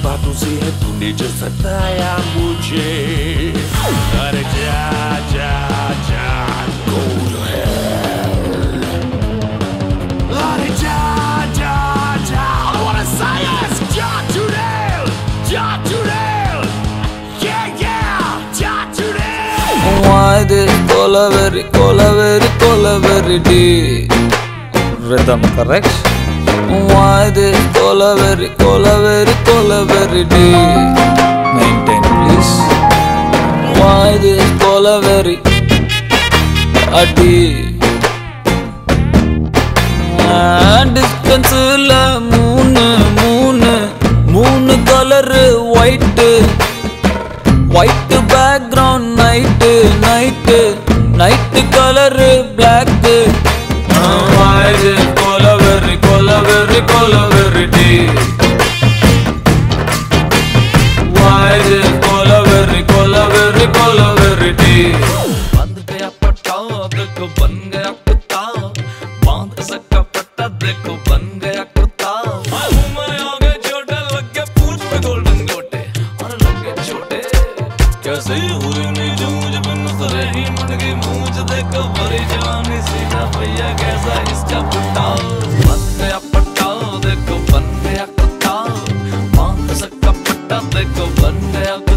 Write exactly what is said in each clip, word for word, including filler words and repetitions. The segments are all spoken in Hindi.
बातों से है तूने जो सताया मुझे। अरे जा जा जा go to hell। अरे जा जा जा I wanna say yes जा to hell जा to hell yeah yeah जा to hell। Why this colaveri colaveri colaveri deep rhythm correct? Why this colaveri colaveri colaveri deep? Maintain please। Why this colaveri a deep? Distance la moon moon moon color white white background night night night color black। Why this colaveri colaveri colaveri deep? Why this colaveri colaveri colaveri deep? बंद गया पट्टा देखो बन गया कुत्ता, बांध सका पट्टा देखो बन गया कुत्ता। मैं आगे छोटे लग गया पूछ पे गोल्डन गोटे और लग गए छोटे। कैसे हुई नहीं जूझ बिन सरे ही मुड़ गई मूंछ देखो भरी जवानी सीधा भैया कैसा इसका पुट्टा। बन गया पट्टा देखो बन गया कुत्ता, बांध सका पट्टा देखो बन गया कुत्ता।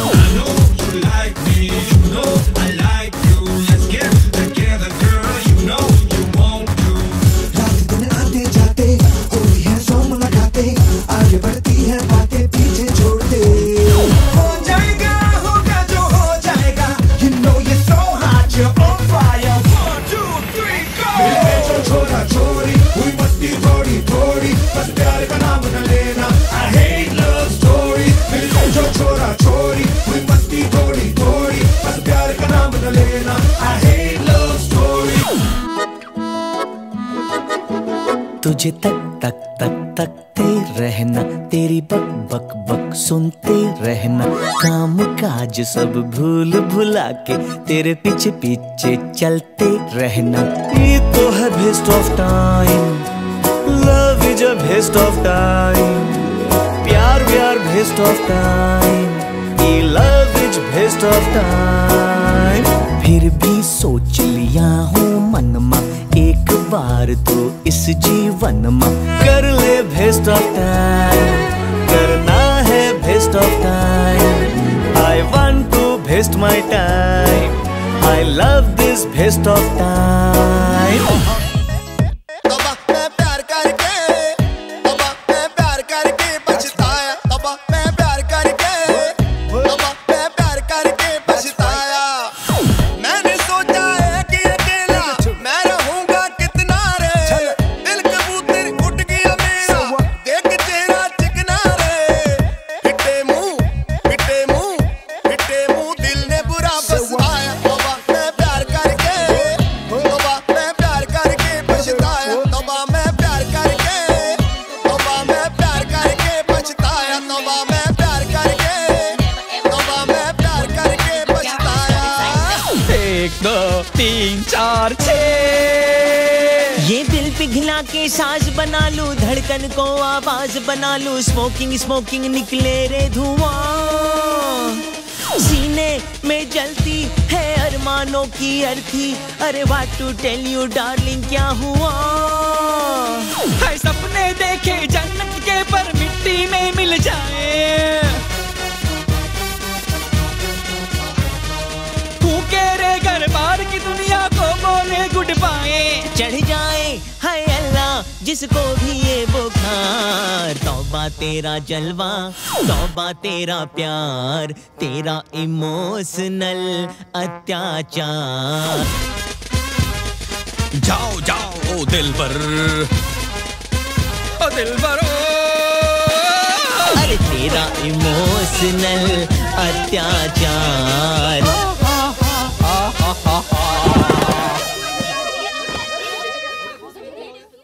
तुझे तक तक तक तकते रहना, तेरी बक बक बक सुनते रहना, काम काज सब भूल भुला के तेरे पीछे पीछे चलते रहना। ये तो है waste of time, love is a waste of time, प्यार प्यार वेस्ट ऑफ टाइम, ये love is waste of time. फिर भी सोच लिया हूँ मन में एक बार तो इस जीवन में कर ले वेस्ट ऑफ टाइम, करना है waste of time. I want to waste my time, I love this waste of time. दो तीन चार छः, ये दिल पिघला के साज बना लूं, धड़कन को आवाज बना लूं, स्मोकिंग स्मोकिंग निकले रे धुआं, सीने में जलती है अरमानों की अर्थी। अरे what to tell you darling क्या हुआ, है सपने देखे जन्नत के पर मिट्टी में मिल जाए, घर बार की दुनिया को बोले गुड बाय, चढ़ जाए हाय अल्लाह जिसको भी ये बुखार। तौबा तेरा जलवा, तौबा तेरा प्यार, तेरा इमोशनल अत्याचार। जाओ जाओ ओ दिलबर, ओ दिलबर, अरे तेरा इमोशनल अत्याचार।